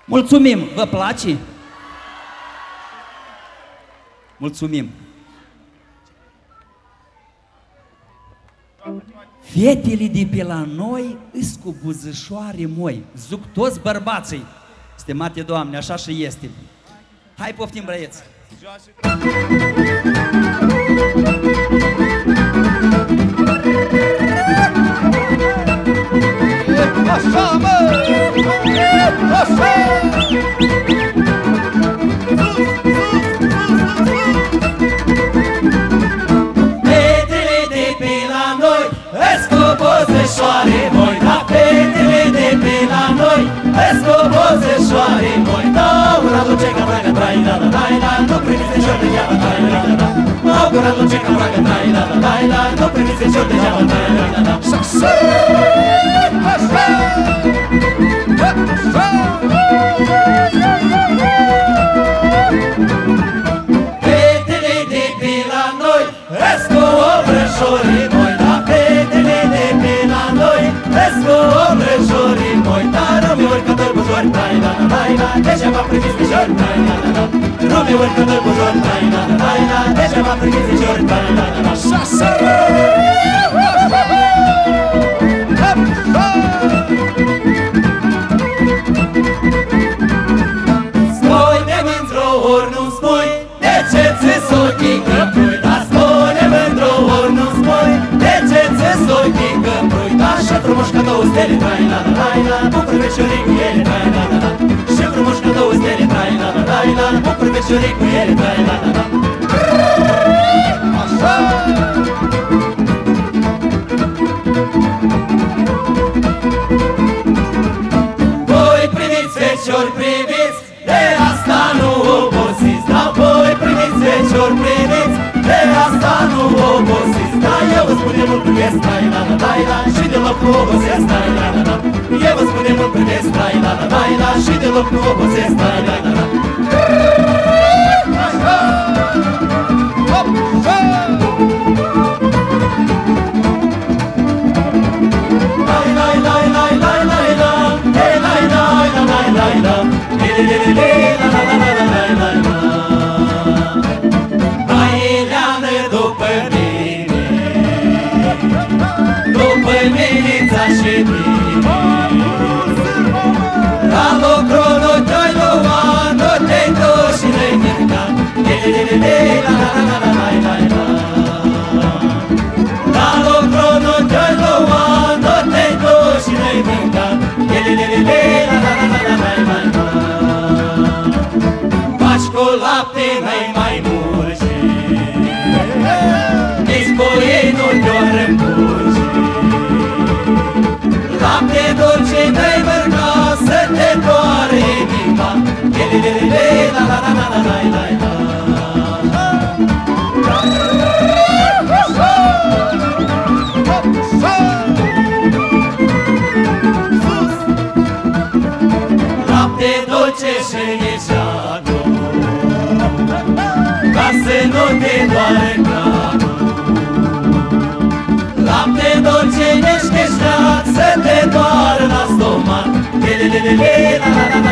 Mulțumim! Vă place? Mulțumim! Fetele de pe la noi îs cu buzășoare moi, zuc toți bărbații. Stimate Doamne, așa și este. Hai, poftim, băieți! Așa, mă! Așa! Fetele de pe la noi îs cu buzășoare moi, da, fetele de pe la noi îs cu buzășoare moi, da, ura duce ca vragă, trai, da, da, da, da, nu primiți de șor degeaba, trai, da, da, da, ura duce ca vragă, trai, da, da, da, da, nu primiți de șor degeaba, trai, da, da, da. Așa! Așa! Fetele de pe la noi îs cu obrășorii moi, da, fetele de pe la noi îs cu obrășorii moi, da, nu mi urcă-doi bujori, trai, da, da, da, da, degeaba primiți de șori, trai, da, da, da, nu mi urcă-doi bujori, trai, da, da, da, da, degeaba primiți de șori, trai, da, da, da. Așa! Spune mândru ori nu spui de ce ți-s ochii căprui, dar spune mândru ori nu spui de ce ți-s ochii căprui, da, și frumos ca două stele, trai, la, la, la, la, bucur veciorii cu ele, trai, la, la, la, și frumos ca două stele, trai, la, la, la, la, bucur veciorii cu ele, trai, la, la, la. Așa! Voi priviți, feciori, priviți, de asta nu obosiți, da, voi priviți, feciori, priviți, de asta nu obosiți, da, eu vă spun de mult privesc, trai, la, la, la, la, și deloc nu obosesc, trai, la, la, la, eu vă spun de mult privesc, trai, la, la, la, la, și deloc nu obosesc, trai, la, la, la. Așa! După minița și mine, la lucru nu te-ai luat, nu te-ai dus și ne-ai mâncat. La lucru nu te-ai luat, nu te-ai dus și ne-ai mâncat. Faci cu lapte n-ai mai mulci, nici cu ei nu te-o rămbuci. Lapte dulce n-ai mâncat să te doare inima. La la la la la la la la. Lapte dulce și nișatul, ca să nu te doare capul. Lapte dulce nici nișat, să te doară la stomac. La la la la la.